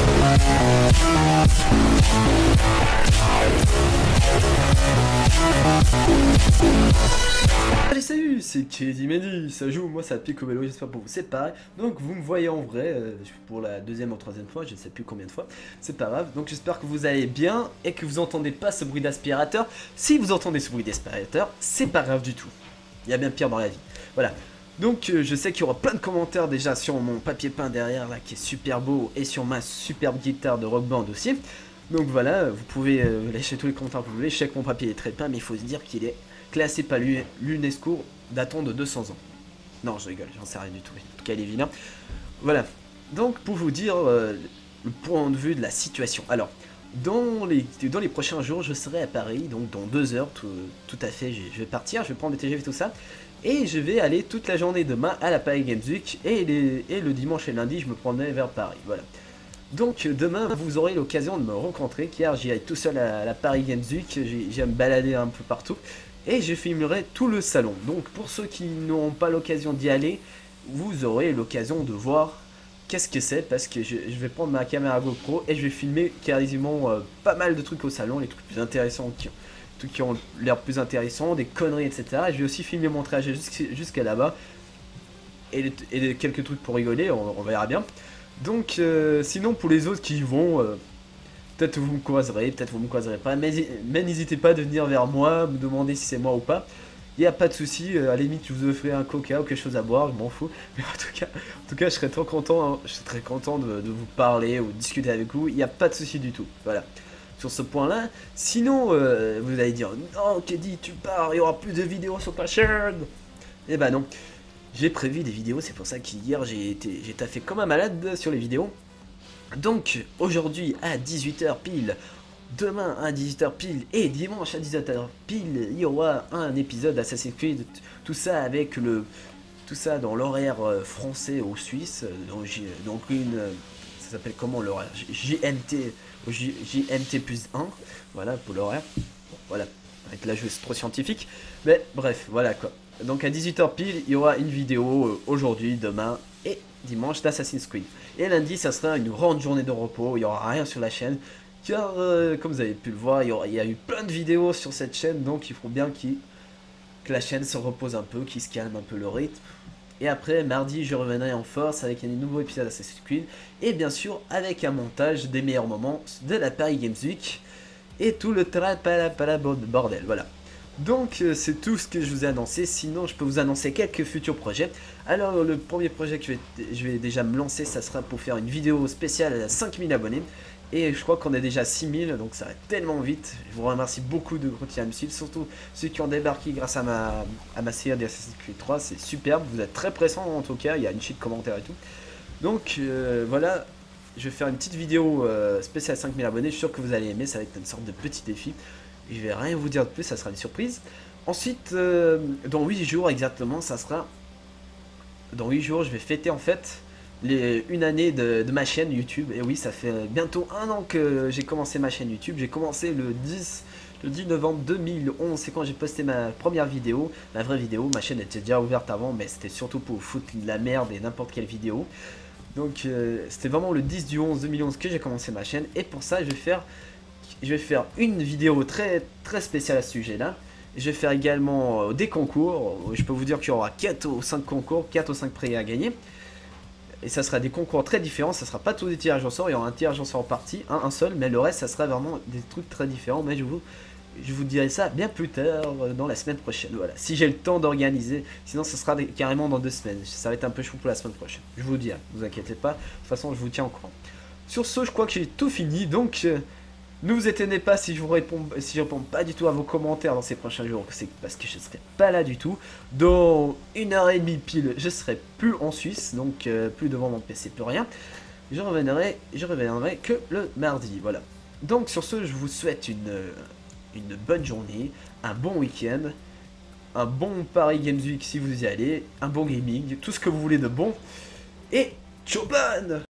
Allez salut, c'est Kedi Mehdi, ça joue, moi ça pique au vélo, j'espère pour vous c'est pareil. Donc vous me voyez en vrai, pour la deuxième ou troisième fois, je ne sais plus combien de fois, c'est pas grave. Donc j'espère que vous allez bien et que vous entendez pas ce bruit d'aspirateur. Si vous entendez ce bruit d'aspirateur, c'est pas grave du tout. Il y a bien pire dans la vie. Voilà. Donc je sais qu'il y aura plein de commentaires déjà sur mon papier peint derrière là qui est super beau et sur ma superbe guitare de Rock Band aussi. Donc voilà, vous pouvez lâcher tous les commentaires que vous voulez, je sais que mon papier est très peint mais il faut se dire qu'il est classé par l'UNESCO datant de 200 ans. Non, je rigole, j'en sais rien du tout. En tout cas, il est vilain. Voilà. Donc, pour vous dire le point de vue de la situation. Alors, dans les prochains jours, je serai à Paris, donc dans 2 heures, tout à fait, je vais partir, je vais prendre des TGV et tout ça. Et je vais aller toute la journée demain à la Paris Games Week. Et le dimanche et le lundi, je me promène vers Paris. Voilà. Donc demain vous aurez l'occasion de me rencontrer car j'y aille tout seul à la Paris Games Week, j'ai me balader un peu partout et je filmerai tout le salon. Donc pour ceux qui n'auront pas l'occasion d'y aller, vous aurez l'occasion de voir qu'est-ce que c'est parce que je vais prendre ma caméra GoPro et je vais filmer quasiment pas mal de trucs au salon, les trucs plus intéressants qui ont l'air plus intéressants, des conneries etc. Et je vais aussi filmer mon trajet jusqu'à là-bas et quelques trucs pour rigoler, on verra bien. Donc sinon pour les autres qui y vont, peut-être vous me croiserez, peut-être vous me croiserez pas, mais n'hésitez pas de venir vers moi, me demander si c'est moi ou pas. Il n'y a pas de souci, à la limite je vous offrirai un coca ou quelque chose à boire, je m'en fous. Mais en tout cas je serais trop content, hein, je serais très content de vous parler ou de discuter avec vous, il n'y a pas de souci du tout. Voilà, sur ce point là. Sinon vous allez dire, non Kedi tu pars, il y aura plus de vidéos sur ta chaîne. Eh ben non. J'ai prévu des vidéos, c'est pour ça qu'hier j'ai taffé comme un malade sur les vidéos. Donc aujourd'hui à 18 h pile, demain à 18 h pile et dimanche à 18 h pile, il y aura un épisode Assassin's Creed, tout ça avec tout ça dans l'horaire français ou suisse, donc ça s'appelle comment l'horaire, JMT plus 1, voilà pour l'horaire, bon, voilà, avec la jeu c'est trop scientifique, mais bref, voilà quoi. Donc à 18 h pile, il y aura une vidéo aujourd'hui, demain et dimanche d'Assassin's Creed. Et lundi, ça sera une grande journée de repos, il n'y aura rien sur la chaîne. Car, comme vous avez pu le voir, il y a eu plein de vidéos sur cette chaîne, donc il faut bien que la chaîne se repose un peu, qu'il se calme un peu le rythme. Et après, mardi, je reviendrai en force avec un nouveau épisode d'Assassin's Creed. Et bien sûr, avec un montage des meilleurs moments de la Paris Games Week. Et tout le bordel, voilà. Donc c'est tout ce que je vous ai annoncé, sinon je peux vous annoncer quelques futurs projets. Alors le premier projet que je vais déjà me lancer, ça sera pour faire une vidéo spéciale à 5000 abonnés. Et je crois qu'on est déjà 6000, donc ça va tellement vite. Je vous remercie beaucoup de continuer à me suivre, surtout ceux qui ont débarqué grâce à ma série d'Assassin's Creed 3, c'est superbe, vous êtes très pressants en tout cas, il y a une sheet de commentaires et tout. Donc voilà, je vais faire une petite vidéo spéciale 5000 abonnés, je suis sûr que vous allez aimer, ça va être une sorte de petit défi. Je vais rien vous dire de plus, ça sera une surprise. Ensuite, dans 8 jours exactement, ça sera... Dans 8 jours, je vais fêter en fait une année de ma chaîne YouTube. Et oui, ça fait bientôt 1 an que j'ai commencé ma chaîne YouTube. J'ai commencé le 10 novembre 2011, c'est quand j'ai posté ma première vidéo, ma vraie vidéo. Ma chaîne était déjà ouverte avant, mais c'était surtout pour foutre de la merde et n'importe quelle vidéo. Donc c'était vraiment le 10 du 11 2011 que j'ai commencé ma chaîne. Et pour ça, je vais faire une vidéo très spéciale à ce sujet là. Je vais faire également des concours. Je peux vous dire qu'il y aura 4 ou 5 concours, 4 ou 5 prix à gagner. Et ça sera des concours très différents, ça sera pas tous des tirages au sort, il y aura un tirage au sort en partie, un seul, mais le reste ça sera vraiment des trucs très différents. Mais je vous dirai ça bien plus tard, dans la semaine prochaine, voilà. Si j'ai le temps d'organiser, sinon ça sera carrément dans 2 semaines, ça va être un peu chaud pour la semaine prochaine. Je vous le dis, ne vous inquiétez pas, de toute façon je vous tiens au courant. Sur ce, je crois que j'ai tout fini, donc ne vous étonnez pas si je réponds pas du tout à vos commentaires dans ces prochains jours, c'est parce que je serai pas là du tout. Dans 1h30 pile, je serai plus en Suisse, donc plus devant mon PC, plus rien. Je reviendrai que le mardi, voilà. Donc sur ce, je vous souhaite une bonne journée, un bon week-end, un bon Paris Games Week si vous y allez, un bon gaming, tout ce que vous voulez de bon, et ciao bonne!